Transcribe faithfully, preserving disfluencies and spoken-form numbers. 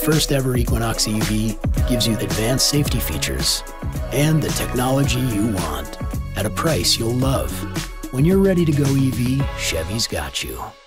first ever Equinox E V gives you the advanced safety features and the technology you want at a price you'll love. When you're ready to go E V, Chevy's got you.